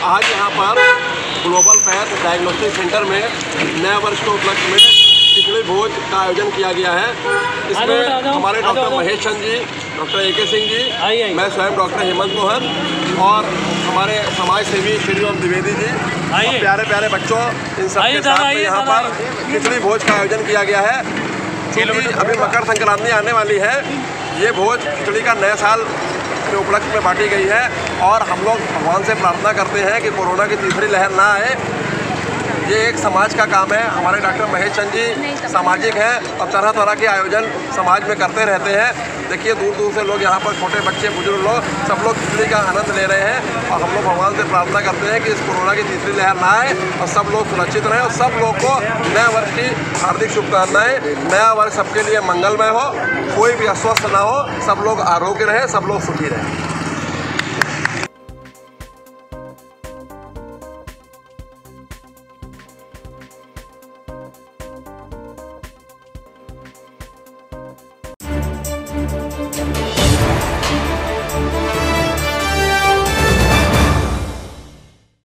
आज यहाँ पर ग्लोबल पैथ डायग्नोस्टिक सेंटर में नए वर्ष के उपलक्ष्य में खिचड़ी भोज का आयोजन किया गया है। इसमें हमारे doctor Mahesh Chand ji, doctor AK Singh ji, मैं स्वयं डॉक्टर हेमंत मोहन और हमारे समाज सेवी श्री ओम द्विवेदी जी और प्यारे प्यारे बच्चों, इन सबके साथ में यहाँ पर खिचड़ी भोज का आयोजन किया गया है। क्योंकि अभी मकर संक्रांति आने वाली है, ये भोज खिचड़ी का नए साल के उपलक्ष्य में बांटी गई है और हम लोग भगवान से प्रार्थना करते हैं कि कोरोना की तीसरी लहर ना आए। ये एक समाज का काम है। हमारे डॉक्टर महेश चंद जी सामाजिक हैं और तरह तरह के आयोजन समाज में करते रहते हैं। देखिए दूर दूर से लोग यहाँ पर, छोटे बच्चे, बुजुर्ग लोग, सब लोग खिचड़ी का आनंद ले रहे हैं और हम लोग भगवान से प्रार्थना करते हैं कि इस कोरोना की तीसरी लहर ना आए और सब लोग सुरक्षित रहें और सब लोग को नए वर्ष की हार्दिक शुभकामनाएं। नया वर्ष सबके लिए मंगलमय हो, कोई भी अस्वस्थ ना हो, सब लोग आरोग्य रहे, सब लोग सुखी रहें।